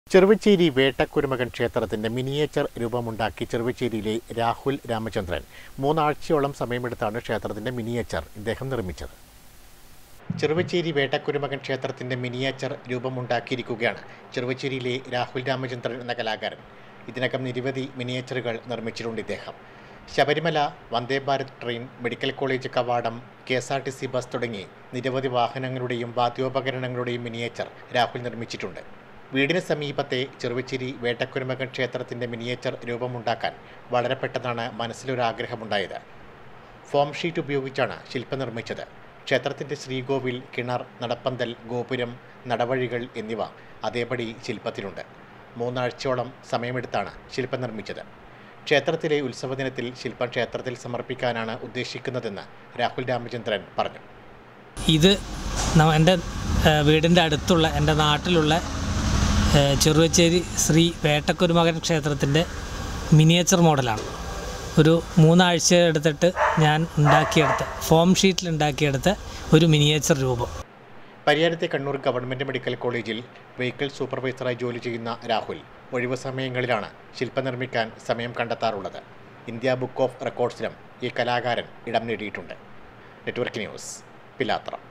ചെറുവച്ചേരി വേട്ടക്കുരുമകൻ ക്ഷേത്രത്തിന്റെ മിനിയേച്ചർ രൂപമുണ്ടാക്കി ചെറുവച്ചേരിയിലെ രാഹുൽ രാമചന്ദ്രൻ 3 ആഴ്ചയോളം സമയമെടുത്താണ് ക്ഷേത്രത്തിന്റെ മിനിയേച്ചർ ഇദ്ദേഹം നിർമ്മിച്ചത്. ചെറുവച്ചേരി വേട്ടക്കുരുമകൻ ക്ഷേത്രത്തിന്റെ മിനിയേച്ചർ രൂപമുണ്ടാക്കിയിരിക്കുകയാണ് ചെറുവച്ചേരിയിലെ രാഹുൽ രാമചന്ദ്രൻ എന്ന കലാകാരൻ. ഇതിനകം നിരവധി മിനിയേച്ചറുകൾ നിർമ്മിച്ചിട്ടുണ്ട് ഇദ്ദേഹം. Sabarimala, Vande Bharat train, medical college കവാടം, KSRTC ബസ് തുടങ്ങി നിരവധി വാഹനങ്ങളുടെയും വാദ്യോപകരണങ്ങളുടെയും മിനിയേച്ചർ രാഹുൽ നിർമ്മിച്ചിട്ടുണ്ട്. വീടിന് സമീപത്തെ ചെറുവച്ചേരി വേട്ടക്കുരുമകൻ ക്ഷേത്രത്തിന്റെ മിനിയേച്ചർ രൂപമുണ്ടാക്കാൻ വളരെ പെട്ടെന്നാണ് മനസ്സിലൊരാഗ്രഹമുണ്ടായത്. ഫോം ഷീറ്റ് ഉപയോഗിച്ചാണ് ശില്പം നിർമ്മിച്ചത്. ക്ഷേത്രത്തിന്റെ ശ്രീകോവിൽ, കിണർ, നടപ്പന്തൽ, ഗോപുരം, നടവഴികൾ എന്നിവ അതേപടി ശില്പത്തിലുണ്ട്. 3 ആഴ്ചയോളം സമയമെടുത്താണ് ശില്പം നിർമ്മിച്ചത്. ക്ഷേത്രത്തിലെ ഉത്സവദിനത്തിൽ ശില്പം ക്ഷേത്രത്തിൽ സമർപ്പിക്കാനാണ് ഉദ്ദേശിക്കുന്നതെന്ന് രാഹുൽ രാമചന്ദ്രൻ പറഞ്ഞു. ഇത് എൻ്റെ വീടിൻ്റെ അടുത്തുള്ള എൻ്റെ നാട്ടിലുള്ള ചെറുവച്ചേരി ശ്രീ വേട്ടക്കുരുമകൻ ക്ഷേത്രത്തിൻ്റെ മിനിയേച്ചർ മോഡലാണ്. ഒരു 3 ആഴ്ച എടുത്തിട്ട് ഞാൻ ഉണ്ടാക്കിയെടുത്ത ഫോം ഷീറ്റിൽ ഉണ്ടാക്കിയെടുത്ത ഒരു മിനിയേച്ചർ രൂപം. പരിയാരത്തെ കണ്ണൂർ ഗവൺമെൻറ് മെഡിക്കൽ കോളേജിൽ വെഹിക്കിൾ സൂപ്പർവൈസറായി ജോലി ചെയ്യുന്ന രാഹുൽ ഒഴിവു സമയങ്ങളിലാണ് ശില്പം നിർമ്മിക്കാൻ സമയം കണ്ടെത്താറുള്ളത്. ഇന്ത്യ ബുക്ക് ഓഫ് റെക്കോർഡ്സിലും ഈ കലാകാരൻ ഇടം നേടിയിട്ടുണ്ട്. നെറ്റ്വർക്ക് ന്യൂസ്, പിലാത്ര.